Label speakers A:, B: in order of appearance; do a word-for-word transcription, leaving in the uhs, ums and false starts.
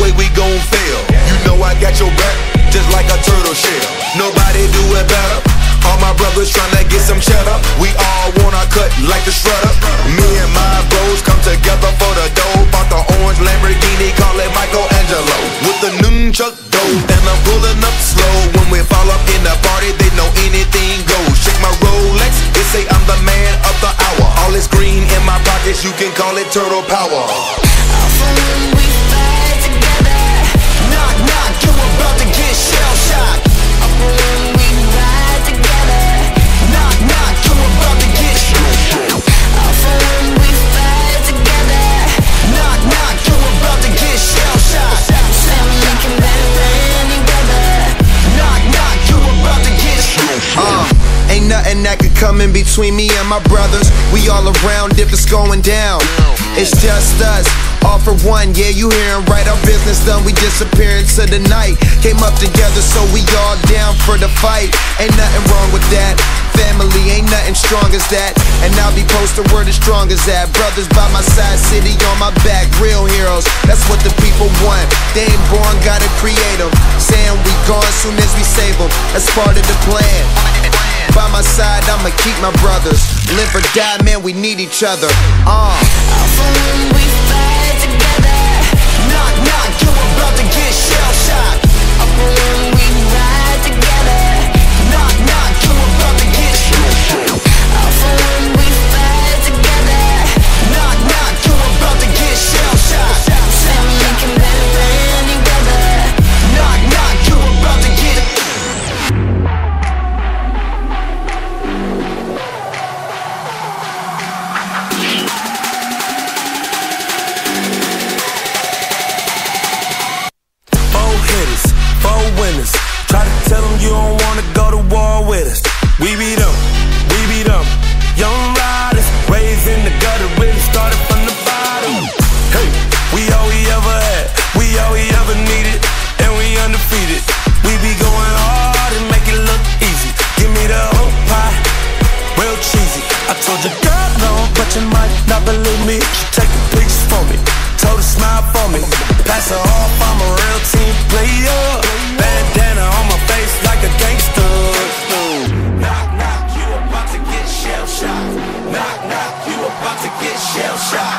A: way we gon' fail. You know I got your back, just like a turtle shell. Nobody do it better. All my brothers tryna get some cheddar. We all wanna cut like the shredder. Me and my bros come together for the dough. Bought the orange Lamborghini, call it Michelangelo. With the nunchuck dough, and I'm pulling up slow. When we fall up in the party, they know anything goes. Check my Rolex, they say I'm the man of the hour. All this green in my pockets, you can call it turtle power.
B: When we fight together, knock knock, you about to get shell shocked. When we ride together, knock knock, you about to get shell shocked. When we fight together, knock knock, you about to get shell shocked. Say we can better any weather, knock knock, you about to get shell shocked.
C: Uh, ain't nothing that could come in between me and my brothers. We all around if it's going down. It's just us, all for one, yeah, you hearin' right. Our business done, we disappear into the night. Came up together, so we all down for the fight. Ain't nothing wrong with that. Family, ain't nothing strong as that. And I'll be posted where the strong as that. Brothers by my side, city on my back. Real heroes, that's what the people want. They ain't born, gotta create them. Saying we gone soon as we save them. That's part of the plan. By my side, I'ma keep my brothers. Live or die, man, we need each other. Uh.
B: When we fight together, knock knock, you about to get shell shocked. When we ride together, knock knock, you about to get shell shocked. When we fight together, knock knock, you about to get shell shocked. Say we can better any weather, knock knock, you about to get.
D: Try to tell them you don't wanna go to war with us. We beat them, we beat them. Young riders, raised in the gutter, really started from the bottom. Hey, we all we ever had, we all we ever needed, and we undefeated. We be going hard and make it look easy. Give me the whole pie, real cheesy. I told you, girl, no, but you might not believe me. She taking pictures for me, told her smile for me. Pass her off, I'm a real team player. Bandana on my face like a gangster. Knock, knock, you about to get shell shocked. Knock, knock, you about to get shell shocked.